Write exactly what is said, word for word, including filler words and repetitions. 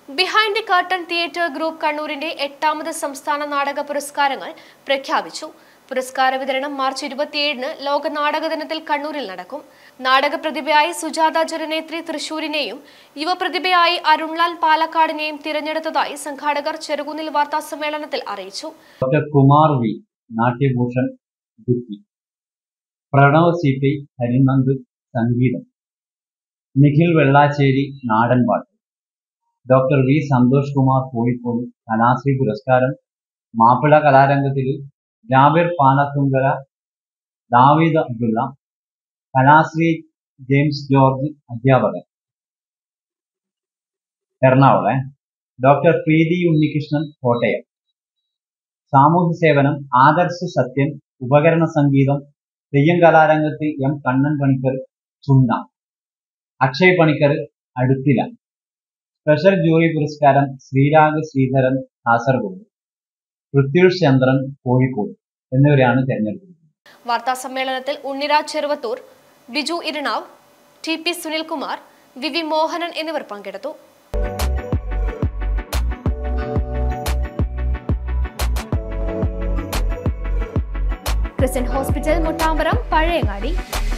Behind the curtain theatre group കണ്ണൂരിന്റെ എട്ടാമത് സംസ്ഥാന നാടക പുരസ്കാരങ്ങൾ പ്രഖ്യാപിച്ചു. പുരസ്കാര വിതരണം മാർച്ച് ഇരുപത്തിയേഴിന് ലോക നാടക ദിനത്തിൽ കണ്ണൂരിൽ നടക്കും. നാടക പ്രതിഭയായി സുജാത ജലനേത്രി തൃശൂരിനെയും യുവപ്രതിഭയായി അരുൺലാൽ പാലക്കാടിനെയും തിരഞ്ഞെടുത്തതായി സംഘാടകർ ചെറുകുന്നിൽ വാർത്താ സമ്മേളനത്തിൽ അറിയിച്ചു. ഡോക്ടർ കുമാർ വി നാട്യഭൂഷൺ ദുഃഖി, പ്രണവ് സി പി ഹരിനന്ദ് സംഗീതം, നിഖിൽ വെള്ളാച്ചേരി നാടൻപാട്ട്, ഡോക്ടർ വി സന്തോഷ് കുമാർ കോഴിക്കോട് കലാശ്രീ പുരസ്കാരം, മാപ്പിള കലാരംഗത്തിൽ ജാബിർ പാലത്തുങ്കര, ദാവീദ് അബ്ദുള്ള, കലാശ്രീ ജെയിംസ് ജോർജ് അധ്യാപകൻ എറണാകുളം, ഡോക്ടർ പ്രീതി ഉണ്ണികൃഷ്ണൻ കോട്ടയം, സാമൂഹ്യ സേവനം ആദർശ സത്യൻ, ഉപകരണ സംഗീതം തെയ്യം കലാരംഗത്ത് M Kannan Panicker Chunda, Akshay Panicker Aduthila. Special jury പുരസ്കാരം ശ്രീരാഗ് ശ്രീധരൻ കാസർഗോഡ്, പൃഥ്വിഷ് ചന്ദ്രൻ കോഴിക്കോട് എന്നിവരെയാണ് തെരഞ്ഞെടുത്തത്. വാർത്താ സമ്മേളനത്തിൽ Unniraj Cheruvathur, Biju Iranav, T P Sunilkumar, V V Mohanan എന്നിവർ പങ്കെടുത്തു. Christian hospital Muttamparam, Pazhayangadi.